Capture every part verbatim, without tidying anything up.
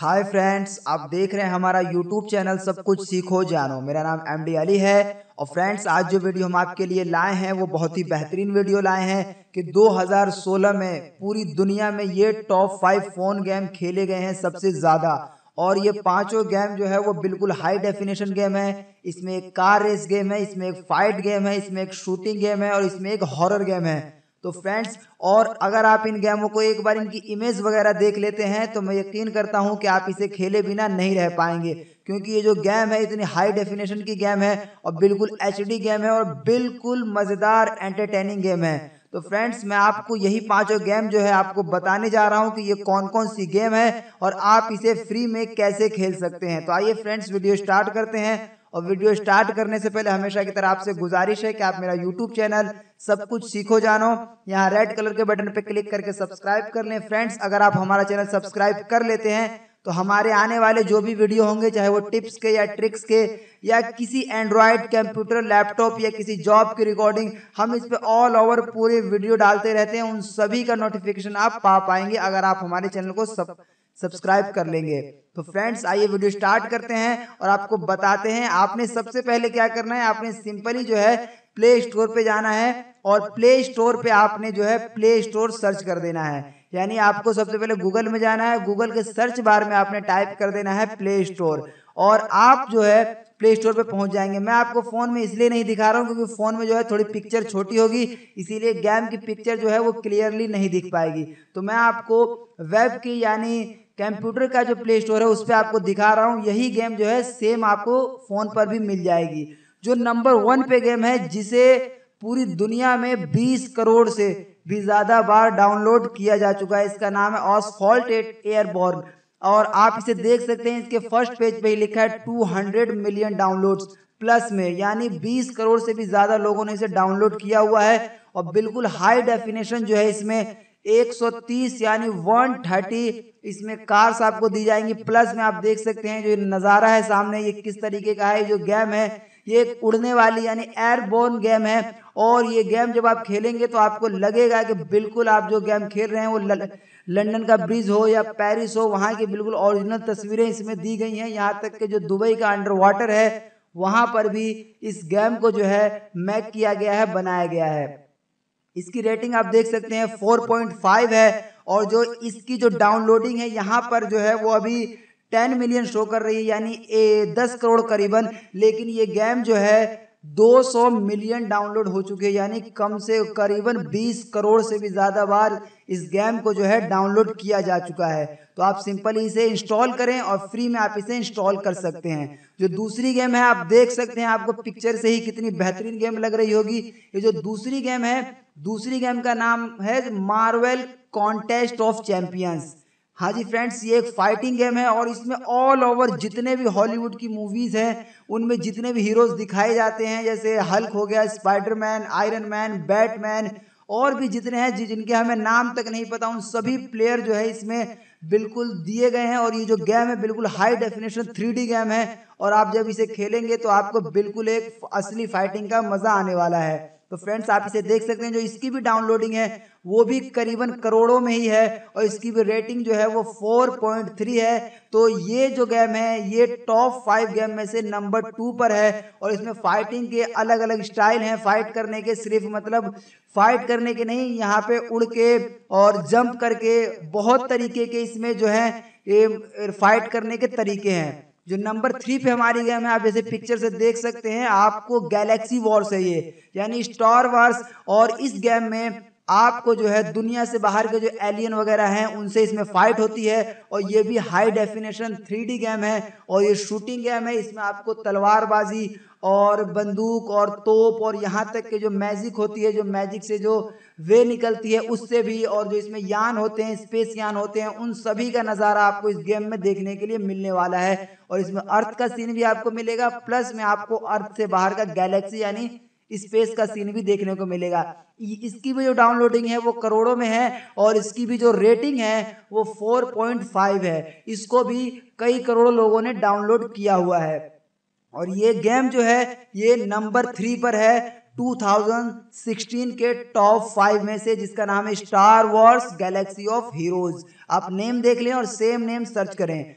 Hi friends, आप देख रहे हैं हमारा यूट्यूब चैनल सब कुछ सीखो जानो। मेरा नाम एम डी अली है और फ्रेंड्स आज जो वीडियो हम आपके लिए लाए हैं वो बहुत ही बेहतरीन वीडियो लाए हैं कि दो हज़ार सोलह में पूरी दुनिया में ये टॉप फाइव फोन गेम खेले गए हैं सबसे ज्यादा। और ये पांचों गेम जो है वो बिल्कुल हाई डेफिनेशन गेम है। इसमें एक कार रेस गेम है, इसमें एक फाइट गेम है, इसमें एक शूटिंग गेम है और इसमें एक हॉरर गेम है। तो फ्रेंड्स, और अगर आप इन गेमों को एक बार इनकी इमेज वगैरह देख लेते हैं तो मैं यकीन करता हूं कि आप इसे खेले बिना नहीं रह पाएंगे, क्योंकि ये जो गेम है इतनी हाई डेफिनेशन की गेम है और बिल्कुल एच डी गेम है और बिल्कुल मजेदार एंटरटेनिंग गेम है। तो फ्रेंड्स, मैं आपको यही पांचों गेम जो है आपको बताने जा रहा हूं कि ये कौन कौन सी गेम है और आप इसे फ्री में कैसे खेल सकते हैं। तो आइए फ्रेंड्स, वीडियो स्टार्ट करते हैं। और वीडियो स्टार्ट करने से पहले हमेशा की तरह आपसे गुजारिश है कि आप मेरा यूट्यूब चैनल सब कुछ सीखो जानो यहाँ रेड कलर के बटन पे क्लिक करके सब्सक्राइब कर लें। फ्रेंड्स, अगर आप हमारा चैनल सब्सक्राइब कर लेते हैं तो हमारे आने वाले जो भी वीडियो होंगे, चाहे वो टिप्स के या ट्रिक्स के या किसी एंड्रॉयड कंप्यूटर लैपटॉप या किसी जॉब की रिकॉर्डिंग, हम इस पे ऑल ओवर पूरे वीडियो डालते रहते हैं। उन सभी का नोटिफिकेशन आप पा पाएंगे अगर आप हमारे चैनल को सब सब्सक्राइब कर लेंगे। तो फ्रेंड्स, आइए वीडियो स्टार्ट करते हैं और आपको बताते हैं आपने सबसे पहले क्या करना है। आपने सिंपली जो है प्ले स्टोर पे जाना है और प्ले स्टोर पे आपने जो है प्ले स्टोर सर्च कर देना है। यानी आपको सबसे पहले गूगल में जाना है, गूगल के सर्च बार में आपने टाइप कर देना है प्ले स्टोर और आप जो है प्ले स्टोर पे पहुंच जाएंगे। मैं आपको फोन में इसलिए नहीं दिखा रहा हूं क्योंकि फोन में जो है थोड़ी पिक्चर छोटी होगी, इसीलिए गेम की पिक्चर जो है वो क्लियरली नहीं दिख पाएगी। तो मैं आपको वेब की यानी कंप्यूटर का जो प्ले स्टोर है उस पर आपको दिखा रहा हूँ। यही गेम जो है सेम आपको फोन पर भी मिल जाएगी। जो नंबर वन पे गेम है जिसे पूरी दुनिया में बीस करोड़ से भी ज्यादा बार डाउनलोड किया जा चुका है, इसका नाम है ऑसफॉल्ट एयरबॉर्न। और आप इसे देख सकते हैं, इसके फर्स्ट पेज पे ही लिखा है दो सौ मिलियन डाउनलोड्स प्लस में, यानी बीस करोड़ से भी ज्यादा लोगों ने इसे डाउनलोड किया हुआ है। और बिल्कुल हाई डेफिनेशन जो है इसमें एक सौ तीस यानी एक सौ तीस इसमें कार्स आपको दी जाएंगी। प्लस में आप देख सकते हैं जो नज़ारा है सामने ये किस तरीके का है। जो गेम है ये एक उड़ने वाली यानी एयरबोर्न गेम है और ये गेम जब आप खेलेंगे तो आपको लगेगा कि बिल्कुल आप जो गेम खेल रहे हैं वो लंदन का ब्रिज हो या पेरिस हो, वहाँ की बिल्कुल ओरिजिनल तस्वीरें इसमें दी गई हैं। यहाँ तक कि जो दुबई का अंडर वाटर है वहाँ पर भी इस गेम को जो है मैक किया गया है, बनाया गया है। इसकी रेटिंग आप देख सकते हैं चार पॉइंट पाँच है और जो इसकी जो डाउनलोडिंग है यहाँ पर जो है वो अभी दस मिलियन शो कर रही है, यानी दस करोड़ करीबन। लेकिन ये गेम जो है दो सौ मिलियन डाउनलोड हो चुके हैं, यानी कम से करीबन बीस करोड़ से भी ज्यादा बार इस गेम को जो है डाउनलोड किया जा चुका है। तो आप सिंपली इसे इंस्टॉल करें और फ्री में आप इसे इंस्टॉल कर सकते हैं। जो दूसरी गेम है आप देख सकते हैं, आपको पिक्चर से ही कितनी बेहतरीन गेम लग रही होगी। ये जो दूसरी गेम है, दूसरी गेम का नाम है मार्वल कॉन्टेस्ट ऑफ चैंपियंस। हाँ जी फ्रेंड्स, ये एक फाइटिंग गेम है और इसमें ऑल ओवर जितने भी हॉलीवुड की मूवीज हैं उनमें जितने भी हीरोज दिखाए जाते हैं, जैसे हल्क हो गया, स्पाइडरमैन, आयरन मैन, बैटमैन और भी जितने हैं जिनके हमें नाम तक नहीं पता, उन सभी प्लेयर जो है इसमें बिल्कुल दिए गए हैं। और ये जो गेम है बिल्कुल high definition three D game है और आप जब इसे खेलेंगे तो आपको बिल्कुल एक असली फाइटिंग का मजा आने वाला है। तो फ्रेंड्स, आप इसे देख सकते हैं, जो इसकी भी डाउनलोडिंग है वो भी करीबन करोड़ों में ही है और इसकी भी रेटिंग जो है वो चार पॉइंट तीन है। तो ये जो गेम है ये टॉप फाइव गेम में से नंबर टू पर है और इसमें फाइटिंग के अलग अलग स्टाइल हैं फाइट करने के। सिर्फ मतलब फाइट करने के नहीं, यहाँ पे उड़ के और जंप करके बहुत तरीके के इसमें जो है ये फाइट करने के तरीके हैं। जो नंबर थ्री पे हमारी गेम है, आप जैसे पिक्चर से देख सकते हैं, आपको गैलेक्सी वॉर्स है ये, यानी स्टार वार्स। और इस गेम में आपको जो है दुनिया से बाहर के जो एलियन वगैरह हैं उनसे इसमें फाइट होती है और ये भी high definition three D game है और ये शूटिंग गेम है। इसमें आपको तलवारबाजी और बंदूक और तोप और यहाँ तक के जो मैजिक होती है, जो मैजिक से जो वे निकलती है उससे भी, और जो इसमें यान होते हैं, स्पेस यान होते हैं, उन सभी का नज़ारा आपको इस गेम में देखने के लिए मिलने वाला है। और इसमें अर्थ का सीन भी आपको मिलेगा, प्लस में आपको अर्थ से बाहर का गैलेक्सी यानी स्पेस का सीन भी देखने को मिलेगा। इसकी भी जो डाउनलोडिंग है वो करोड़ों में है और इसकी भी जो रेटिंग है वो चार पॉइंट पाँच है। इसको भी कई करोड़ लोगों ने डाउनलोड किया हुआ है और ये गेम जो है ये नंबर थ्री पर है दो हज़ार सोलह के टॉप फाइव में से, जिसका नाम है Star Wars Galaxy of Heroes. आप नेम देख लें और सेम नेम सर्च करें।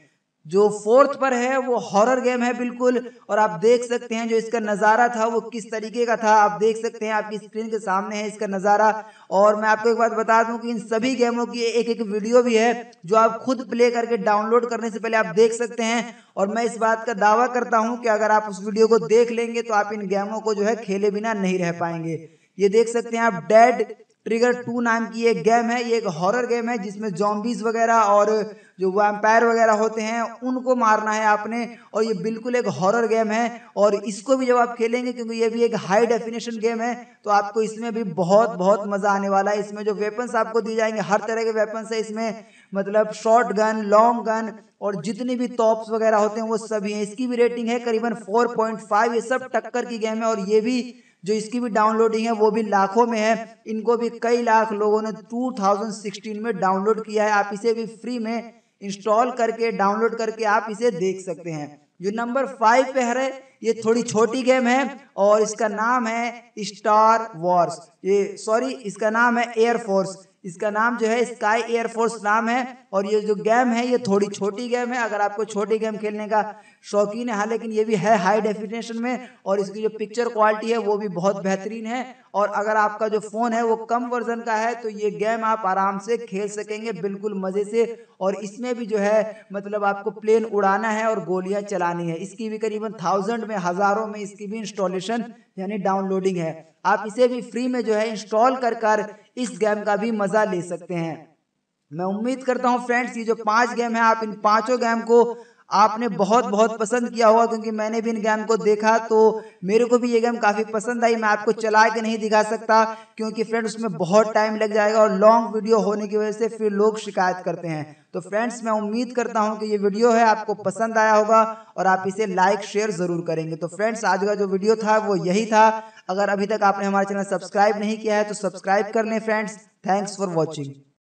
जो फोर्थ पर है वो हॉरर गेम है बिल्कुल, और आप देख सकते हैं जो इसका नज़ारा था वो किस तरीके का था। आप देख सकते हैं, आपकी स्क्रीन के सामने है इसका नज़ारा। और मैं आपको एक बात बता दूं कि इन सभी गेमों की एक एक वीडियो भी है जो आप खुद प्ले करके डाउनलोड करने से पहले आप देख सकते हैं। और मैं इस बात का दावा करता हूं कि अगर आप उस वीडियो को देख लेंगे तो आप इन गेमों को जो है खेले बिना नहीं रह पाएंगे। ये देख सकते हैं आप, डेड ट्रिगर टू नाम की एक गेम है। ये एक हॉरर गेम है जिसमें जॉम्बीज वगैरह और जो वैम्पायर वगैरह होते हैं उनको मारना है आपने, और ये बिल्कुल एक हॉरर गेम है। और इसको भी जब आप खेलेंगे, क्योंकि ये भी एक हाई डेफिनेशन गेम है, तो आपको इसमें भी बहुत बहुत मजा आने वाला है। इसमें जो वेपन्स आपको दिए जाएंगे, हर तरह के वेपन्स है इसमें, मतलब शॉर्ट गन, लॉन्ग गन और जितनी भी टॉप्स वगैरह होते हैं वो सभी हैं। इसकी भी रेटिंग है करीबन फोर पॉइंट फाइव। ये सब टक्कर की गेम है, और ये भी जो इसकी भी डाउनलोडिंग है वो भी लाखों में है। इनको भी कई लाख लोगों ने टू थाउजेंड सिक्सटीन में डाउनलोड किया है। आप इसे भी फ्री में इंस्टॉल करके डाउनलोड करके आप इसे देख सकते हैं। जो नंबर फाइव पे है, ये थोड़ी छोटी गेम है और इसका नाम है स्टार वॉर्स। ये सॉरी इसका नाम है एयर फोर्स। इसका नाम जो है स्काई एयर फोर्स नाम है। और ये जो गेम है ये थोड़ी छोटी गेम है, अगर आपको छोटी गेम खेलने का शौकीन है। हाँ, लेकिन ये भी है हाई डेफिनेशन में, और इसकी जो पिक्चर क्वालिटी है वो भी बहुत बेहतरीन है। और अगर आपका जो फोन है वो कम वर्जन का है तो ये गेम आप आराम से खेल सकेंगे बिल्कुल मजे से। और इसमें भी जो है मतलब आपको प्लेन उड़ाना है और गोलियां चलानी है। इसकी भी करीबन थाउजेंड में, हजारों में इसकी भी इंस्टॉलेशन यानी डाउनलोडिंग है। आप इसे भी फ्री में जो है इंस्टॉल कर कर इस गेम का भी मजा ले सकते हैं। मैं उम्मीद करता हूं फ्रेंड्स, ये जो पांच गेम है आप इन पांचों गेम को आपने बहुत बहुत पसंद किया होगा, क्योंकि मैंने भी इन गेम को देखा तो मेरे को भी ये गेम काफी पसंद आई। मैं आपको चला के नहीं दिखा सकता क्योंकि फ्रेंड्स उसमें बहुत टाइम लग जाएगा और लॉन्ग वीडियो होने की वजह से फिर लोग शिकायत करते हैं। तो फ्रेंड्स मैं उम्मीद करता हूं कि ये वीडियो है आपको पसंद आया होगा और आप इसे लाइक शेयर जरूर करेंगे। तो फ्रेंड्स आज का जो वीडियो था वो यही था। अगर अभी तक आपने हमारे चैनल सब्सक्राइब नहीं किया है तो सब्सक्राइब कर लें फ्रेंड्स। Thanks for watching.